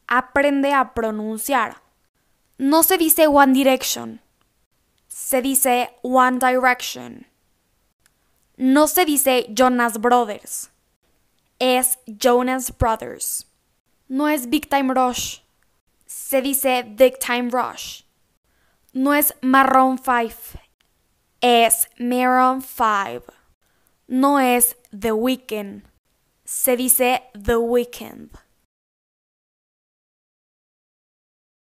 Aprende a pronunciar. No se dice One Direction. Se dice One Direction. No se dice Jonas Brothers. Es Jonas Brothers. No es Big Time Rush. Se dice Big Time Rush. No es Maroon 5. Es Maroon 5. No es The Weeknd. Se dice The Weeknd.